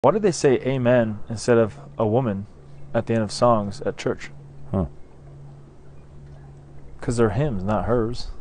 Why did they say amen instead of a woman at the end of songs at church? Huh. Because they're hymns, not hers.